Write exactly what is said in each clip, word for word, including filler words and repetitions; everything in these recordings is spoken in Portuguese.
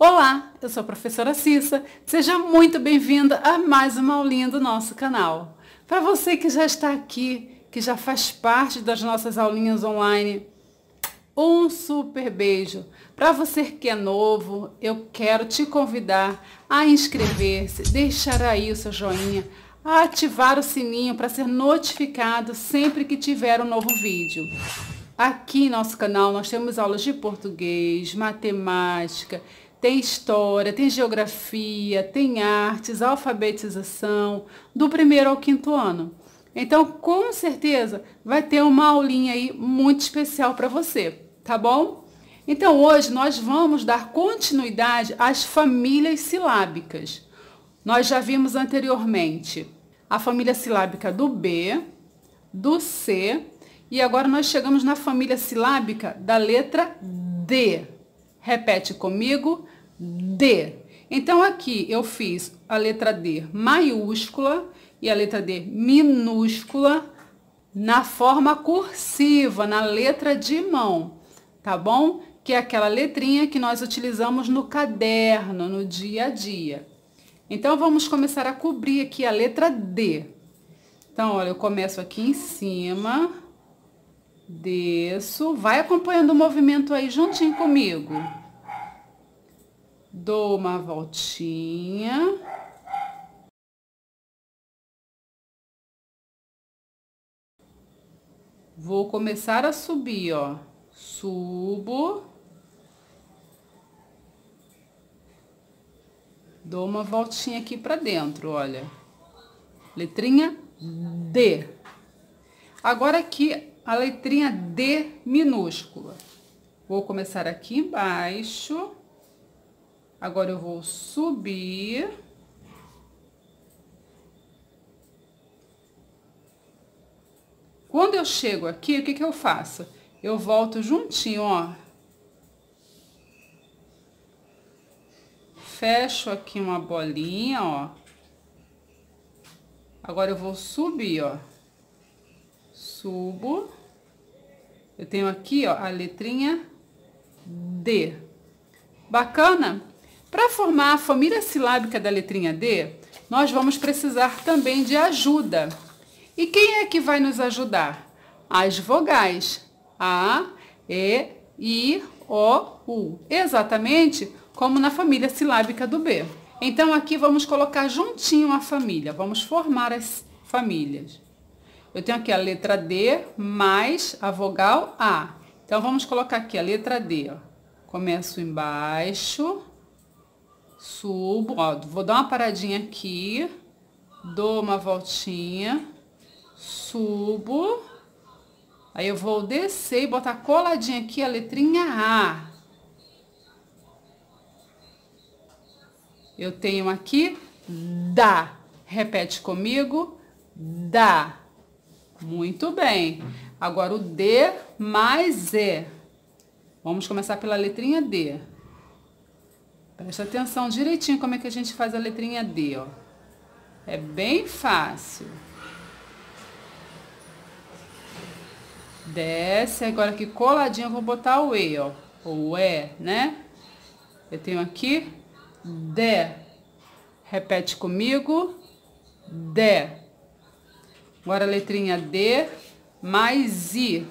Olá, eu sou a professora Cissa, seja muito bem-vinda a mais uma aulinha do nosso canal. Para você que já está aqui, que já faz parte das nossas aulinhas online, um super beijo. Para você que é novo, eu quero te convidar a inscrever-se, deixar aí o seu joinha, a ativar o sininho para ser notificado sempre que tiver um novo vídeo. Aqui em nosso canal nós temos aulas de português, matemática, tem história, tem geografia, tem artes, alfabetização, do primeiro ao quinto ano. Então, com certeza, vai ter uma aulinha aí muito especial para você, tá bom? Então, hoje nós vamos dar continuidade às famílias silábicas. Nós já vimos anteriormente a família silábica do B, do C, e agora nós chegamos na família silábica da letra D. Repete comigo, D. Então, aqui eu fiz a letra D maiúscula e a letra D minúscula na forma cursiva, na letra de mão, tá bom? Que é aquela letrinha que nós utilizamos no caderno, no dia a dia. Então, vamos começar a cobrir aqui a letra D. Então, olha, eu começo aqui em cima, desço, vai acompanhando o movimento aí juntinho comigo. Dou uma voltinha. Vou começar a subir, ó. Subo. Dou uma voltinha aqui pra dentro, olha. Letrinha D. Agora aqui a letrinha D minúscula. Vou começar aqui embaixo. Agora eu vou subir. Quando eu chego aqui, o que que eu faço? Eu volto juntinho, ó. Fecho aqui uma bolinha, ó. Agora eu vou subir, ó. Subo. Eu tenho aqui, ó, a letrinha D. Bacana? Para formar a família silábica da letrinha D, nós vamos precisar também de ajuda. E quem é que vai nos ajudar? As vogais. A, E, I, O, U. Exatamente como na família silábica do B. Então, aqui vamos colocar juntinho a família. Vamos formar as famílias. Eu tenho aqui a letra D mais a vogal A. Então, vamos colocar aqui a letra D, ó. Começo embaixo, subo, ó, vou dar uma paradinha aqui, dou uma voltinha, subo, aí eu vou descer e botar coladinha aqui a letrinha A. Eu tenho aqui dá. Repete comigo, dá. Muito bem. Agora o D mais E. Vamos começar pela letrinha D. Presta atenção direitinho como é que a gente faz a letrinha D, ó. É bem fácil. Desce, agora aqui coladinho eu vou botar o E, ó. O E, né? Eu tenho aqui D. Repete comigo, D. Agora a letrinha D mais I.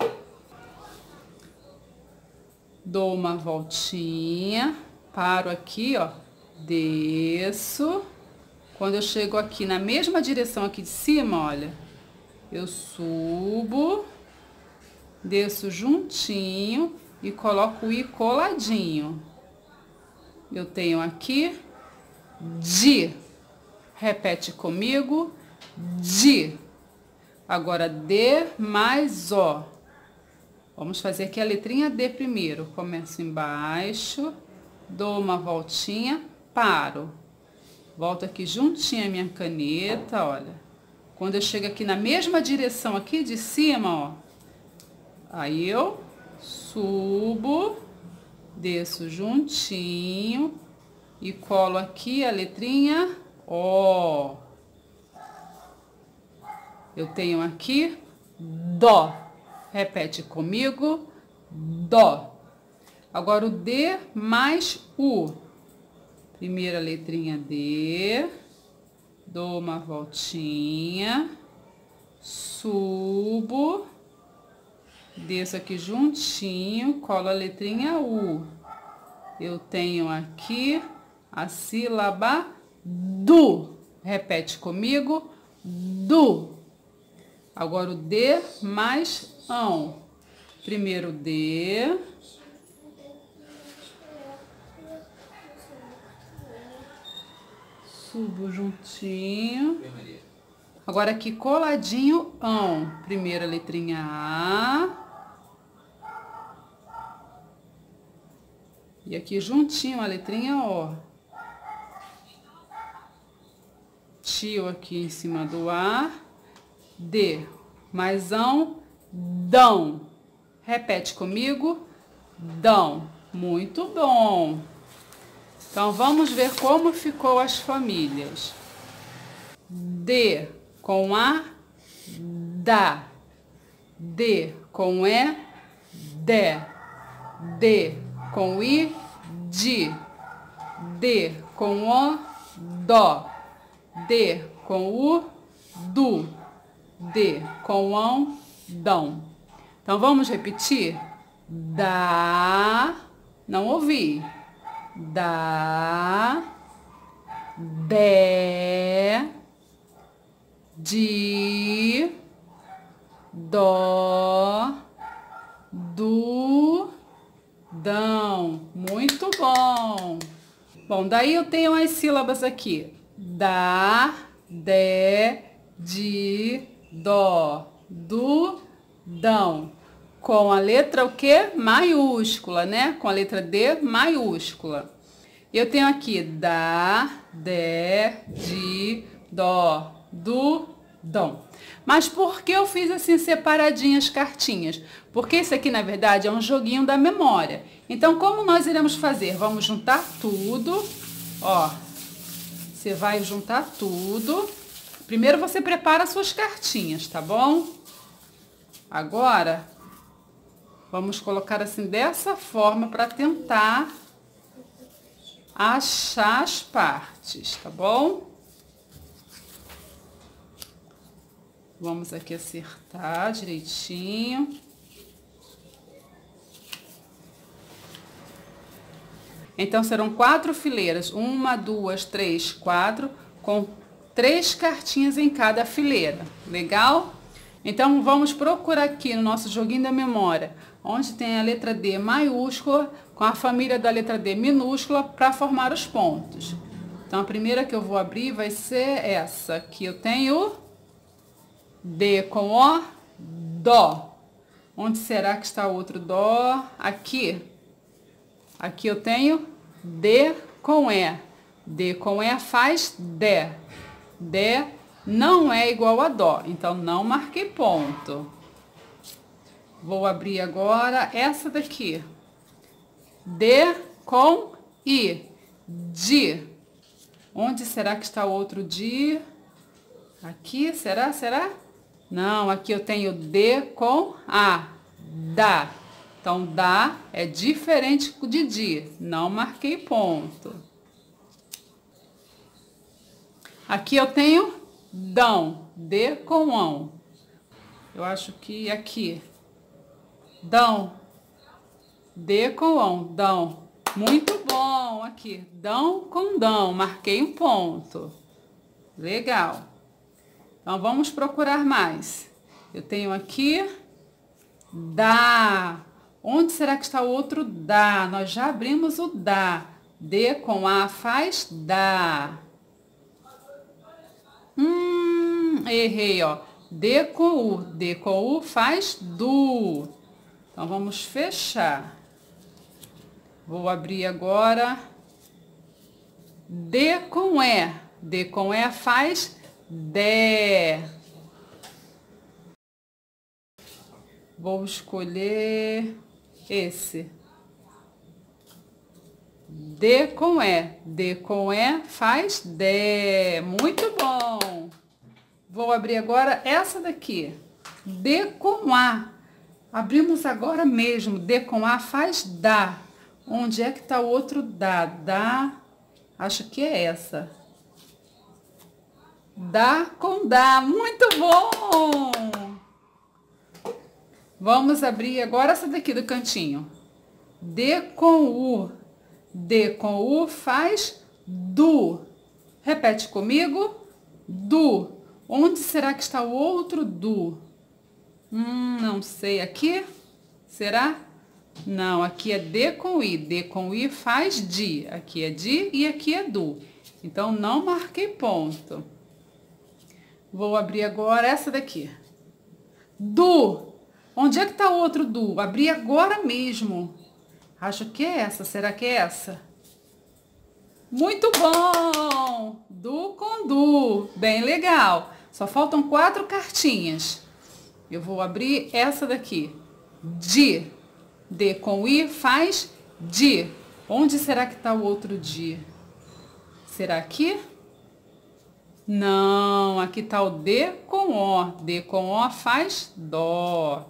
Dou uma voltinha, paro aqui, ó, desço. Quando eu chego aqui na mesma direção aqui de cima, olha, eu subo, desço juntinho e coloco o I coladinho. Eu tenho aqui D. Repete comigo, D. Agora D mais O. Vamos fazer aqui a letrinha D primeiro. Começo embaixo, dou uma voltinha, paro. Volto aqui juntinho a minha caneta, olha. Quando eu chego aqui na mesma direção aqui de cima, ó. Aí eu subo, desço juntinho e colo aqui a letrinha O. Eu tenho aqui Dó. Repete comigo, Dó. Agora o D mais U. Primeira letrinha D, dou uma voltinha, subo, desço aqui juntinho, colo a letrinha U. Eu tenho aqui a sílaba DU. Repete comigo, DU. Agora o D mais ão. Primeiro D. Subo juntinho. Agora aqui coladinho, ão. Primeira letrinha A. E aqui juntinho a letrinha O. Tio aqui em cima do A. D. Mais ão, dão. Repete comigo, dão. Muito bom. Então, vamos ver como ficou as famílias. D com A, dá. D com E, dé. D com I, di. D com O, dó. D com U, du. D com ão, dão. Então, vamos repetir? Dá, não ouvi. Dá, dé, di, dó, du, dão. Muito bom. Bom, daí eu tenho as sílabas aqui. Dá, dé, di, dó, du, dão. Com a letra o quê? Maiúscula, né? Com a letra D maiúscula. Eu tenho aqui dá, dé, di, dó, du, dão. Mas por que eu fiz assim separadinhas cartinhas? Porque isso aqui, na verdade, é um joguinho da memória. Então, como nós iremos fazer? Vamos juntar tudo. Ó, você vai juntar tudo. Primeiro você prepara suas cartinhas, tá bom? Agora, vamos colocar assim dessa forma para tentar achar as partes, tá bom? Vamos aqui acertar direitinho. Então, serão quatro fileiras. Uma, duas, três, quatro, com três cartinhas em cada fileira. Legal? Então, vamos procurar aqui no nosso joguinho da memória, onde tem a letra D maiúscula, com a família da letra D minúscula, para formar os pontos. Então, a primeira que eu vou abrir vai ser essa. Aqui eu tenho D com O, Dó. Onde será que está o outro Dó? Aqui. Aqui eu tenho D com E. D com E faz Dé. Dé não é igual a Dó, então não marquei ponto. Vou abrir agora essa daqui. D com I. Di. Onde será que está o outro Di? Aqui, será? Será? Não, aqui eu tenho D com A. Dá. Então, dá é diferente de Di. Não marquei ponto. Aqui eu tenho dão. D com ão. Eu acho que aqui. Dão. D com ão. Dão. Muito bom. Aqui. Dão com dão. Marquei um ponto. Legal. Então, vamos procurar mais. Eu tenho aqui dá. Onde será que está o outro dá? Nós já abrimos o dá. D com A faz dá. Hum, errei, ó. D com U. D com U faz du. Então, vamos fechar. Vou abrir agora. D com E. D com E faz dé. Vou escolher esse. D com E. D com E faz dé. Muito bom. Vou abrir agora essa daqui. D com A. Abrimos agora mesmo. D com A faz dá. Onde é que está o outro dá? Dá. Acho que é essa. Dá com dá. Muito bom! Vamos abrir agora essa daqui do cantinho. D com U. D com U faz du. Repete comigo. Du. Onde será que está o outro du? Hum, não sei. Aqui? Será? Não, aqui é D com I. D com I faz di. Aqui é di e aqui é du. Então, não marquei ponto. Vou abrir agora essa daqui. Du. Onde é que está o outro du? Abri agora mesmo. Acho que é essa. Será que é essa? Muito bom! Du com du. Bem legal. Só faltam quatro cartinhas. Eu vou abrir essa daqui. Di. D com I faz di. Onde será que está o outro di? Será aqui? Não, aqui está o D com O. D com O faz dó.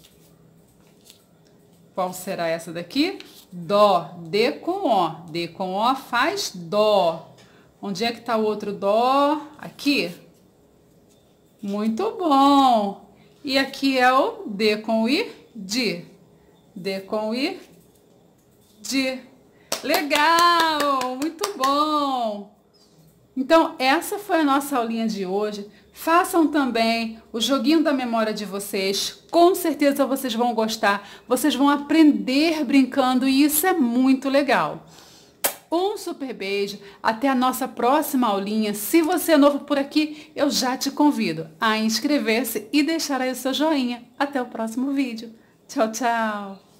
Qual será essa daqui? Dó. D com O. D com O faz dó. Onde é que está o outro dó? Aqui? Muito bom. E aqui é o D com I, di. D com I, di. Legal! Muito bom! Então, essa foi a nossa aulinha de hoje. Façam também o joguinho da memória de vocês. Com certeza vocês vão gostar. Vocês vão aprender brincando e isso é muito legal. Um super beijo. Até a nossa próxima aulinha. Se você é novo por aqui, eu já te convido a inscrever-se e deixar aí o seu joinha. Até o próximo vídeo. Tchau, tchau!